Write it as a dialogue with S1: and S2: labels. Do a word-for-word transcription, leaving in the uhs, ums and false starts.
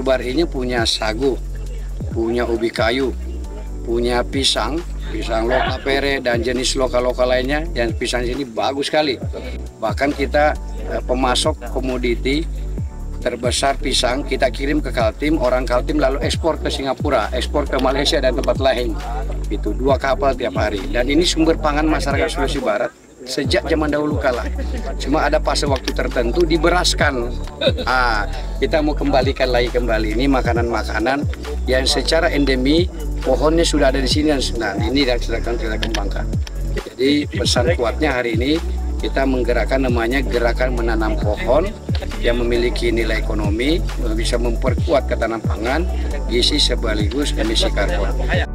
S1: Sulbar ini punya sagu, punya ubi kayu, punya pisang, pisang lokal pere dan jenis lokal-lokal lainnya. Yang pisang ini bagus sekali. Bahkan kita eh, pemasok komoditi terbesar pisang, kita kirim ke Kaltim, orang Kaltim lalu ekspor ke Singapura, ekspor ke Malaysia dan tempat lain. Itu dua kapal tiap hari. Dan ini sumber pangan masyarakat Sulawesi Barat sejak zaman dahulu kala. Cuma ada fase waktu tertentu diberaskan. Ah, kita mau kembalikan lagi kembali ini makanan-makanan yang secara endemi pohonnya sudah ada di sini dan nah, ini yang sedang kita kembangkan. Jadi pesan kuatnya hari ini kita menggerakkan namanya gerakan menanam pohon yang memiliki nilai ekonomi, bisa memperkuat ketahanan pangan, gizi sekaligus emisi karbon.